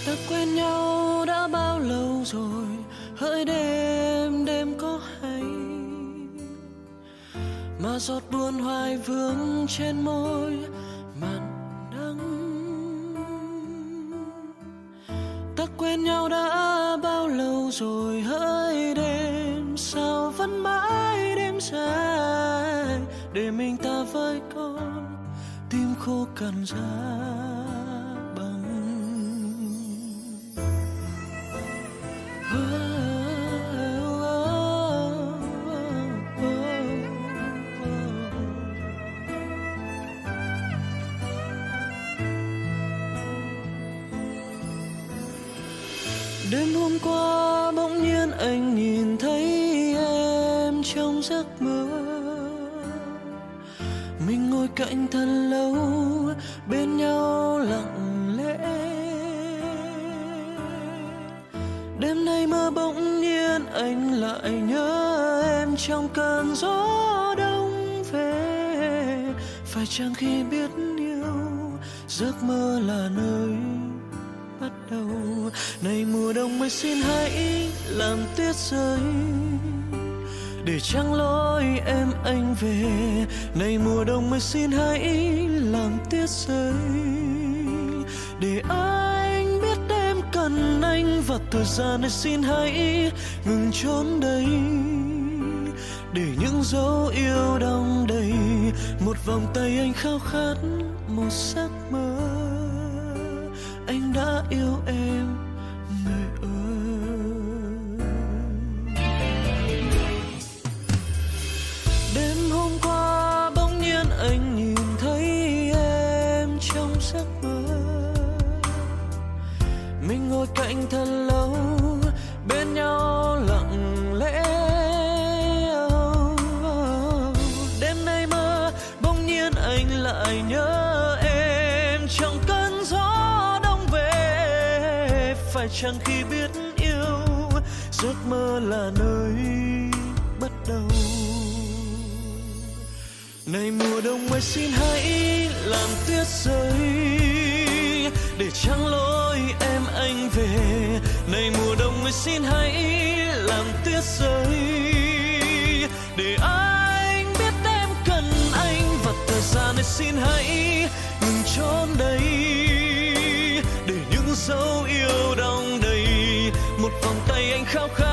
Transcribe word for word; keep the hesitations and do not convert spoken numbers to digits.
Ta quen nhau đã bao lâu rồi, hỡi đêm đêm có hay mà giọt buồn hoài vương trên môi mặn đắng. Ta quen nhau đã bao lâu rồi, hỡi đêm sao vẫn mãi đêm dài để mình ta với con tim khô cằn ra. Đêm hôm qua bỗng nhiên anh nhìn thấy em trong giấc mơ. Mình ngồi cạnh thật lâu bên nhau lặng lẽ. Đêm nay mơ bỗng nhiên anh lại nhớ em trong cơn gió đông về. Phải chăng khi biết yêu giấc mơ là nơi bắt đầu. Này mùa đông mới xin hãy làm tuyết rơi để trăng lối em anh về. Này mùa đông mới xin hãy làm tuyết rơi để anh biết em cần anh. Và thời gian này xin hãy ngừng trốn đây để những dấu yêu đong đầy một vòng tay anh khao khát một giấc mơ. Anh đã yêu em người ơi. Đêm hôm qua bỗng nhiên anh nhìn thấy em trong giấc mơ. Mình ngồi cạnh thật lâu bên nhau lặng lẽ. Đêm nay mơ bỗng nhiên anh lại nhớ em trong cơn gió. Phải chăng khi biết yêu giấc mơ là nơi bắt đầu. Này mùa đông mới xin hãy làm tuyết rơi để trăng lối em anh về. Này mùa đông mới xin hãy làm tuyết rơi để anh biết em cần anh. Và thời gian này xin hãy ngừng trốn đây để những dấu yêu đong đầy một vòng tay anh khao khát